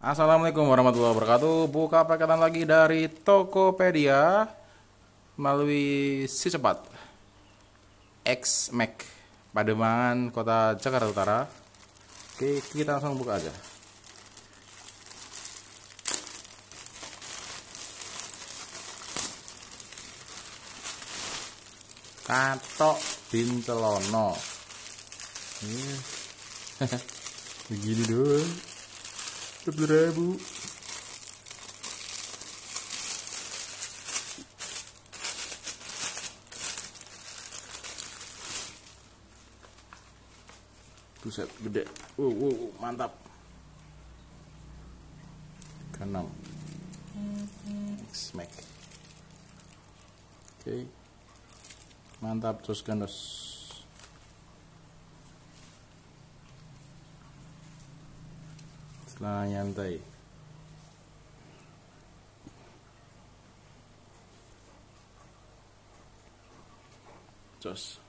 Assalamualaikum warahmatullahi wabarakatuh. Buka paketan lagi dari Tokopedia melalui si cepat X Mac Pademangan, Kota Jakarta Utara. Oke, kita langsung buka aja. Katok bintelono. Begini doang. 10.000. Buset, gede. Mantap. K6 X-Max. Oke. Mantap, terus gandos. Setelah nyantai. Jos.